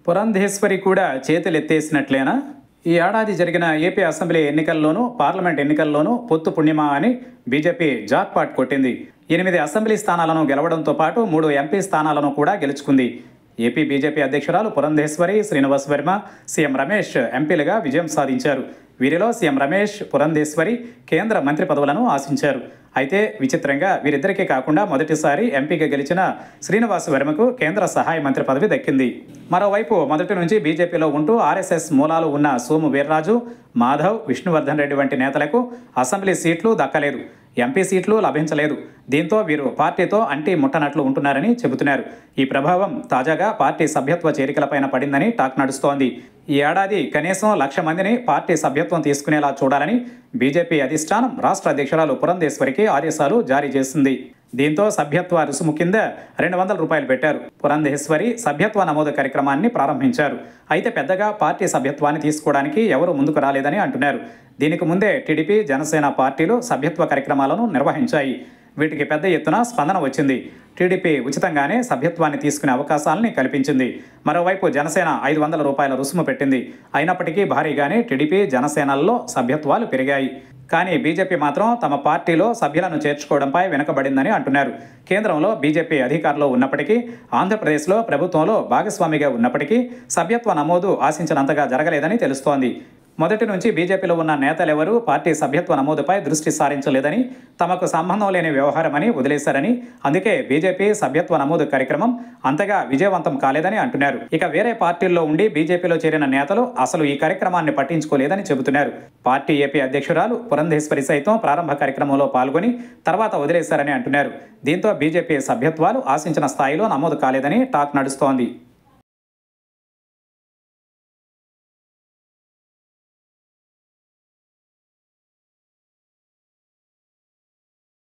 పురంధేశ్వరి కూడా చేతులెత్తేసినట్లేనా? ఈ ఏడాది జరిగిన ఏపీ అసెంబ్లీ ఎన్నికల్లోనూ పార్లమెంట్ ఎన్నికల్లోనూ పొత్తు పుణ్యమా అని బీజేపీ జాక్పాట్ కొట్టింది. 8 అసెంబ్లీ స్థానాలను గెలవడంతో పాటు 3 ఎంపీ స్థానాలను కూడా గెలుచుకుంది. ఏపీ బీజేపీ అధ్యక్షురాలు పురంధేశ్వరి, శ్రీనివాస్ వర్మ, సీఎం రమేష్ ఎంపీలుగా విజయం సాధించారు. వీరిలో సీఎం రమేష్, పురంధేశ్వరి కేంద్ర మంత్రి పదవులను ఆశించారు. అయితే విచిత్రంగా వీరిద్దరికీ కాకుండా మొదటిసారి ఎంపీగా గెలిచిన శ్రీనివాస్ వర్మకు కేంద్ర సహాయ మంత్రి పదవి దక్కింది. మరోవైపు మొదటి నుంచి బీజేపీలో ఉంటూ ఆర్ఎస్ఎస్ మూలాలు ఉన్న సోము వీర్రాజు, మాధవ్, విష్ణువర్ధన్ రెడ్డి వంటి నేతలకు అసెంబ్లీ సీట్లు దక్కలేదు, ఎంపీ సీట్లు లభించలేదు. దీంతో వీరు పార్టీతో అంటి ముట్టనట్లు ఉంటున్నారని చెబుతున్నారు. ఈ ప్రభావం తాజాగా పార్టీ సభ్యత్వ చేరికలపైన పడిందని టాక్ నడుస్తోంది. ఈ ఏడాది కనీసం 1,00,000 మందిని పార్టీ సభ్యత్వం తీసుకునేలా చూడాలని బీజేపీ అధిష్టానం రాష్ట్ర అధ్యక్షురాలు పురంధేశ్వరికి ఆదేశాలు జారీ చేసింది. దీంతో సభ్యత్వ రుసుము కింద ₹200 పెట్టారు. పురంధేశ్వరి సభ్యత్వ నమోదు కార్యక్రమాన్ని ప్రారంభించారు. అయితే పెద్దగా పార్టీ సభ్యత్వాన్ని తీసుకోవడానికి ఎవరూ ముందుకు రాలేదని అంటున్నారు. దీనికి ముందే టీడీపీ, జనసేన పార్టీలు సభ్యత్వ కార్యక్రమాలను నిర్వహించాయి. వీటికి పెద్ద ఎత్తున స్పందన వచ్చింది. టీడీపీ ఉచితంగానే సభ్యత్వాన్ని తీసుకునే అవకాశాలని కల్పించింది. మరోవైపు జనసేన ₹500 రుసుము పెట్టింది. అయినప్పటికీ భారీగానే టీడీపీ, జనసేనల్లో సభ్యత్వాలు పెరిగాయి. కానీ బీజేపీ మాత్రం తమ పార్టీలో సభ్యులను చేర్చుకోవడంపై వెనుకబడిందని అంటున్నారు. కేంద్రంలో బీజేపీ అధికారంలో ఉన్నప్పటికీ, ఆంధ్రప్రదేశ్లో ప్రభుత్వంలో భాగస్వామిగా ఉన్నప్పటికీ సభ్యత్వ నమోదు ఆశించినంతగా జరగలేదని తెలుస్తోంది. మొదటి నుంచి బీజేపీలో ఉన్న నేతలెవరూ పార్టీ సభ్యత్వ నమోదుపై దృష్టి సారించలేదని, తమకు సంబంధం లేని వ్యవహారమని వదిలేశారని, అందుకే బీజేపీ సభ్యత్వ నమోదు కార్యక్రమం అంతగా విజయవంతం కాలేదని అంటున్నారు. ఇక వేరే పార్టీల్లో ఉండి బీజేపీలో చేరిన నేతలు అసలు ఈ కార్యక్రమాన్ని పట్టించుకోలేదని చెబుతున్నారు. పార్టీ ఏపీ అధ్యక్షురాలు పురంధేశ్వరి సైతం ప్రారంభ కార్యక్రమంలో పాల్గొని తర్వాత వదిలేశారని అంటున్నారు. దీంతో బీజేపీ సభ్యత్వాలు ఆశించిన స్థాయిలో నమోదు కాలేదని టాక్ నడుస్తోంది.